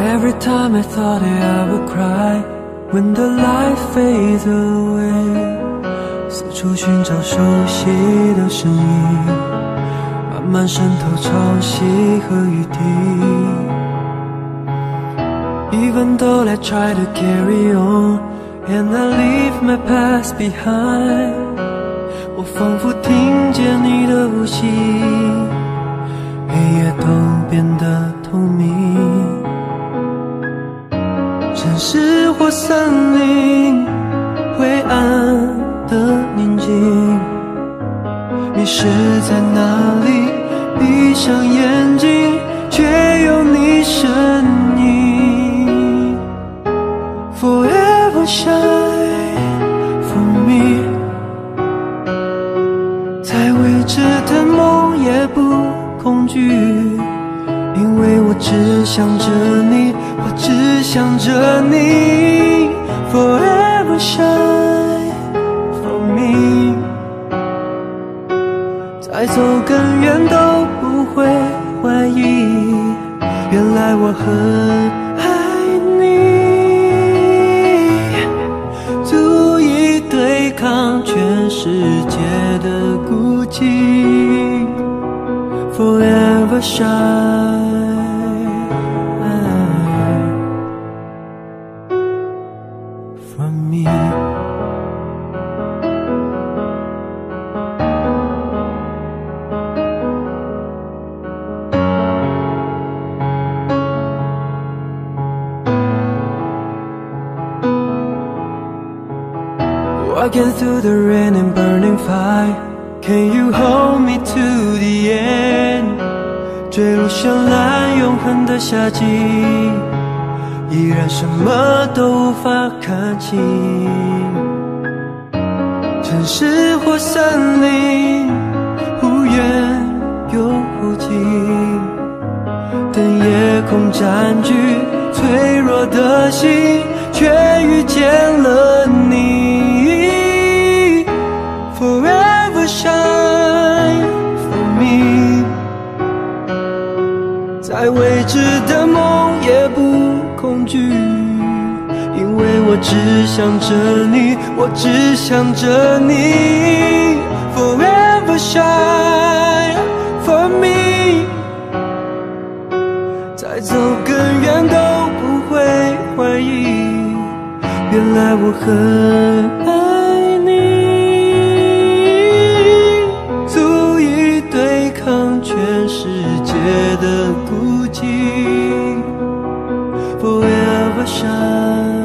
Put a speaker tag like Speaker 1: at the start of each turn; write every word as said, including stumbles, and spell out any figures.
Speaker 1: Every time I thought that I would cry when the light fades away， 四处寻找熟悉的声音，慢慢渗透潮汐和雨滴。Even though I try to carry on and I leave my past behind， 我仿佛听见你的呼吸，黑夜都变得透明。城市或森林，灰暗的宁静，迷失在哪里？闭上眼睛，却有你身影。Forever shine for me， 再未知的梦也不恐惧，因为我只想着你，我只想着你。Forever shine for me， 再走更远都不会怀疑，原来我很爱你，足以对抗全世界的孤寂。Forever shine for me。Walking through the rain and burning fire， Can you hold me to the end？ 坠入绚烂永恒的夏季，依然什么都无法看清。城市或森林，忽远又忽近，等夜空占据脆弱的心，却遇见了你。Forever shine for me， 再未知的梦也不恐惧，因为我只想着你，我只想着你。Forever shine for me， 再走更远都不会怀疑，原来我很爱你，足以对抗全世界的孤寂。Forever shine